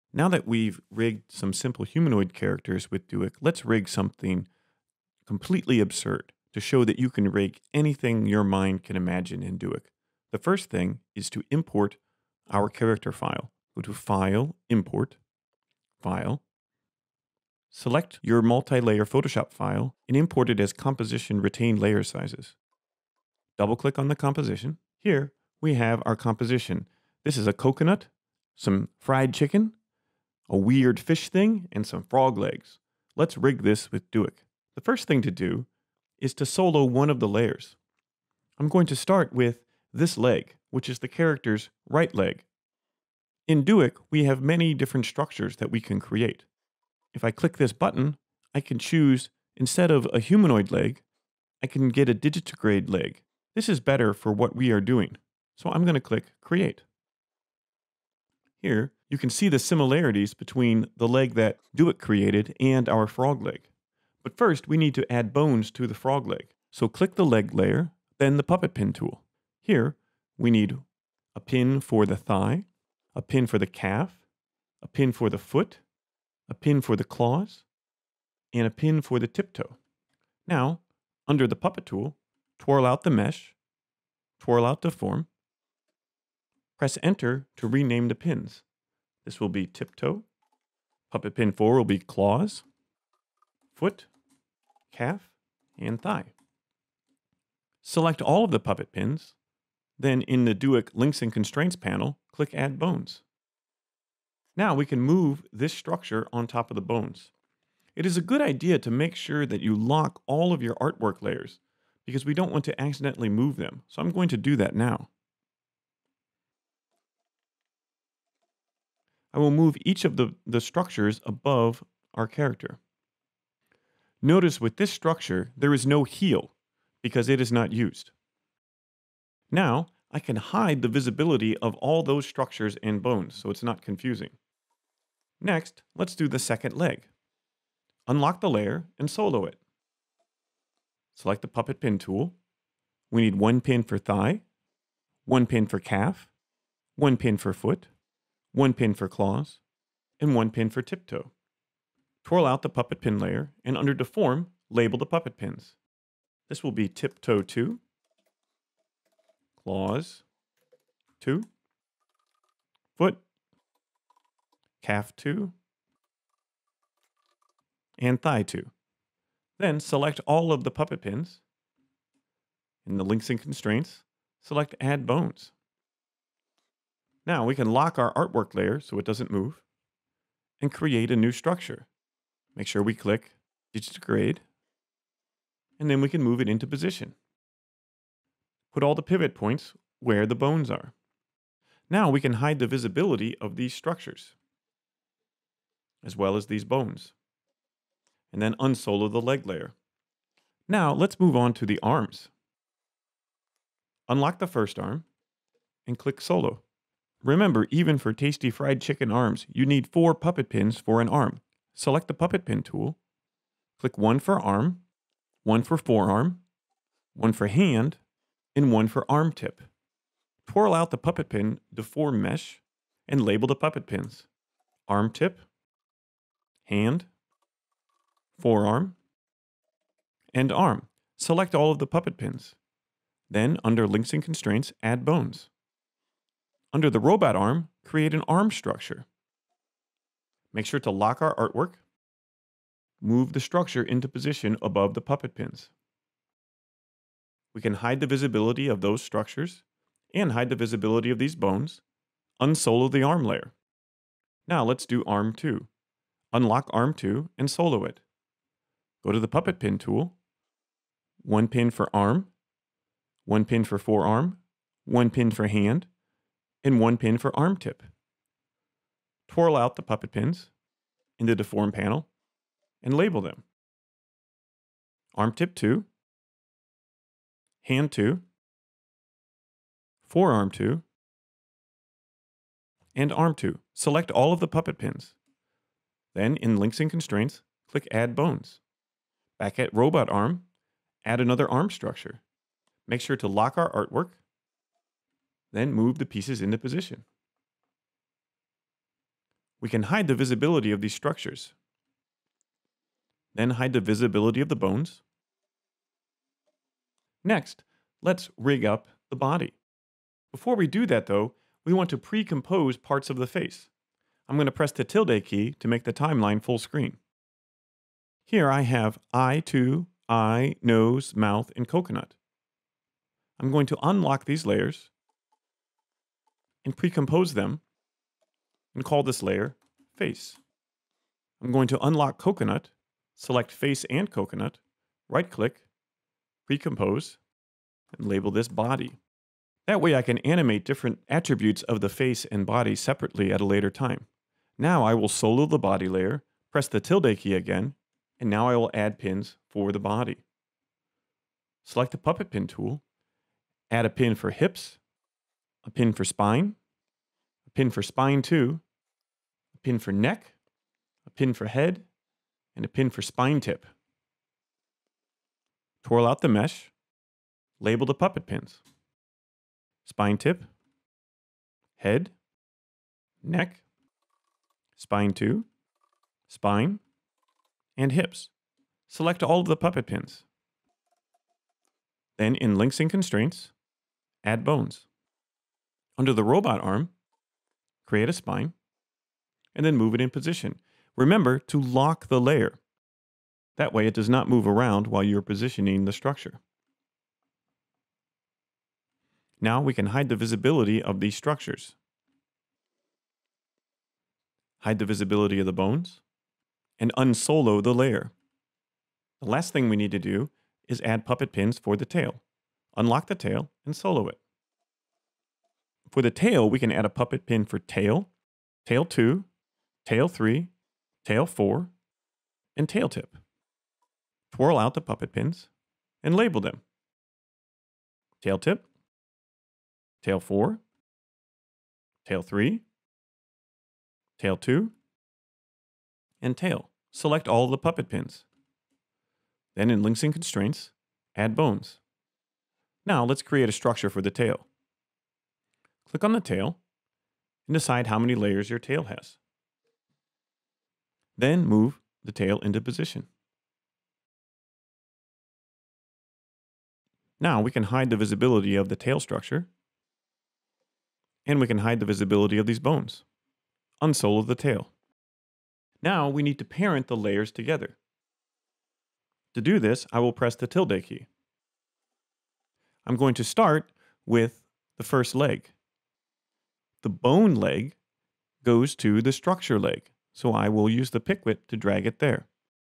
Now that we've rigged some simple humanoid characters with Duik, let's rig something completely absurd to show that you can rig anything your mind can imagine in Duik. The first thing is to import our character file. Go to File, Import, File. Select your multi-layer Photoshop file and import it as composition retained layer sizes. Double-click on the composition. Here we have our composition. This is a coconut, some fried chicken, a weird fish thing, and some frog legs. Let's rig this with Duik. The first thing to do is to solo one of the layers. I'm going to start with this leg, which is the character's right leg. In Duik, we have many different structures that we can create. If I click this button, I can choose, instead of a humanoid leg, I can get a digitigrade leg. This is better for what we are doing. So I'm going to click Create. Here, you can see the similarities between the leg that Duik created and our frog leg. But first, we need to add bones to the frog leg. So click the leg layer, then the puppet pin tool. Here, we need a pin for the thigh, a pin for the calf, a pin for the foot, a pin for the claws, and a pin for the tiptoe. Now, under the puppet tool, twirl out the mesh, twirl out the form, press Enter to rename the pins. This will be tiptoe, puppet pin 4 will be claws, foot, calf, and thigh. Select all of the puppet pins, then in the Duik Links and Constraints panel, click Add Bones. Now we can move this structure on top of the bones. It is a good idea to make sure that you lock all of your artwork layers because we don't want to accidentally move them. So I'm going to do that now. I will move each of the structures above our character. Notice with this structure, there is no heel because it is not used. Now, I can hide the visibility of all those structures and bones so it's not confusing. Next, let's do the second leg. Unlock the layer and solo it. Select the puppet pin tool. We need one pin for thigh, one pin for calf, one pin for foot, one pin for claws, and one pin for tiptoe. Twirl out the puppet pin layer and under Deform, label the puppet pins. This will be tiptoe 2, claws 2, foot, calf 2, and thigh 2. Then select all of the puppet pins. In the Links and Constraints, select Add Bones. Now we can lock our artwork layer so it doesn't move and create a new structure. Make sure we click Digitigrade, and then we can move it into position. Put all the pivot points where the bones are. Now we can hide the visibility of these structures, as well as these bones. And then unsolo the leg layer. Now let's move on to the arms. Unlock the first arm and click Solo. Remember, even for tasty fried chicken arms, you need 4 puppet pins for an arm. Select the puppet pin tool, click 1 for arm, 1 for forearm, 1 for hand, and 1 for arm tip. Twirl out the puppet pin deform mesh and label the puppet pins. Arm tip, hand, forearm, and arm. Select all of the puppet pins. Then, under Links and Constraints, add bones. Under the robot arm, create an arm structure. Make sure to lock our artwork. Move the structure into position above the puppet pins. We can hide the visibility of those structures and hide the visibility of these bones. Unsolo the arm layer. Now let's do arm 2. Unlock arm 2 and solo it. Go to the puppet pin tool. 1 pin for arm, 1 pin for forearm, 1 pin for hand, and 1 pin for arm tip. Twirl out the puppet pins in the Deform panel and label them. Arm tip 2, hand 2, forearm 2, and arm 2. Select all of the puppet pins. Then, in Links and Constraints, click Add Bones. Back at Robot Arm, add another arm structure. Make sure to lock our artwork, then move the pieces into position. We can hide the visibility of these structures. Then hide the visibility of the bones. Next, let's rig up the body. Before we do that though, we want to pre-compose parts of the face. I'm going to press the tilde key to make the timeline full screen. Here I have eye, nose, mouth, and coconut. I'm going to unlock these layers and pre-compose them and call this layer face. I'm going to unlock coconut, select face and coconut, right-click, pre-compose, and label this body. That way I can animate different attributes of the face and body separately at a later time. Now I will solo the body layer, press the tilde key again, and now I will add pins for the body. Select the puppet pin tool, add a pin for hips, a pin for spine, a pin for spine 2, a pin for neck, a pin for head, and a pin for spine tip. Twirl out the mesh, label the puppet pins. Spine tip, head, neck, spine 2, spine, and hips. Select all of the puppet pins. Then in links and constraints, add bones. Under the robot arm, create a spine, and then move it in position. Remember to lock the layer. That way it does not move around while you're positioning the structure. Now we can hide the visibility of these structures. Hide the visibility of the bones, and unsolo the layer. The last thing we need to do is add puppet pins for the tail. Unlock the tail and solo it. For the tail, we can add a puppet pin for tail, tail 2, tail 3, tail 4, and tail tip. Twirl out the puppet pins and label them. Tail tip, tail 4, tail 3, tail 2, and tail. Select all of the puppet pins. Then in links and constraints, add bones. Now let's create a structure for the tail. Click on the tail and decide how many layers your tail has. Then move the tail into position. Now we can hide the visibility of the tail structure, and we can hide the visibility of these bones. Unsolo the tail. Now we need to parent the layers together. To do this, I will press the tilde key. I'm going to start with the first leg. The bone leg goes to the structure leg, so I will use the pick whip to drag it there.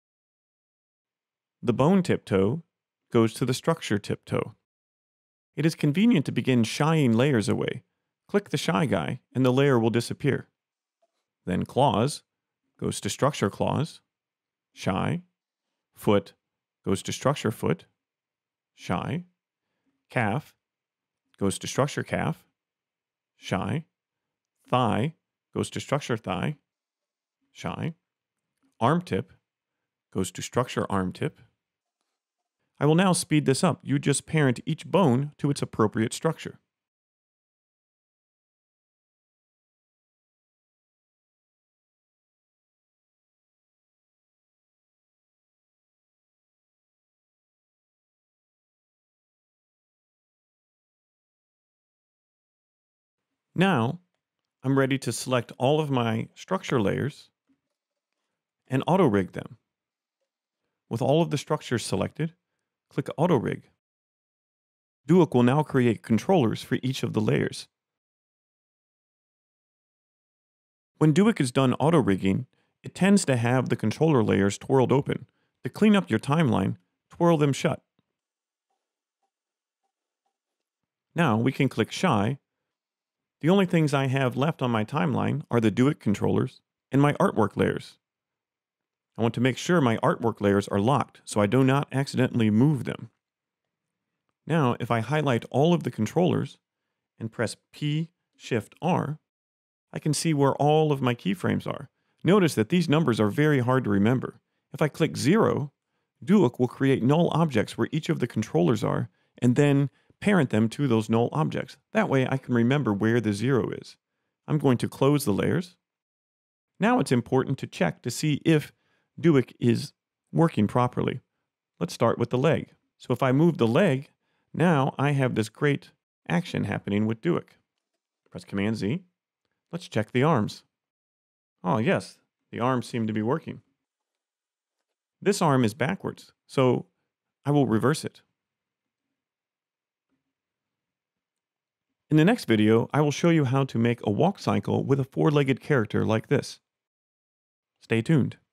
The bone tiptoe goes to the structure tiptoe. It is convenient to begin shying layers away. Click the shy guy and the layer will disappear. Then claws goes to structure claws, shy, foot goes to structure foot, shy, calf goes to structure calf, shy, thigh goes to structure thigh, shy, arm tip goes to structure arm tip. I will now speed this up. You just parent each bone to its appropriate structure. Now, I'm ready to select all of my structure layers and auto-rig them. With all of the structures selected, click Auto-Rig. Duik will now create controllers for each of the layers. When Duik is done auto-rigging, it tends to have the controller layers twirled open. To clean up your timeline, twirl them shut. Now we can click Shy. The only things I have left on my timeline are the Duik controllers and my artwork layers. I want to make sure my artwork layers are locked so I do not accidentally move them. Now, if I highlight all of the controllers and press P-Shift-R, I can see where all of my keyframes are. Notice that these numbers are very hard to remember. If I click 0, Duik will create null objects where each of the controllers are and then parent them to those null objects. That way I can remember where the 0 is. I'm going to close the layers, Now it's important to check to see if Duik is working properly. Let's start with the leg. So if I move the leg, now I have this great action happening with Duik. Press Command Z. Let's check the arms. Oh yes, the arms seem to be working. This arm is backwards, so I will reverse it. In the next video, I will show you how to make a walk cycle with a four-legged character like this. Stay tuned.